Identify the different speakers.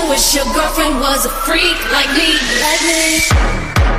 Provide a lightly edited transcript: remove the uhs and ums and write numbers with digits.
Speaker 1: wish your girlfriend was a freak like me.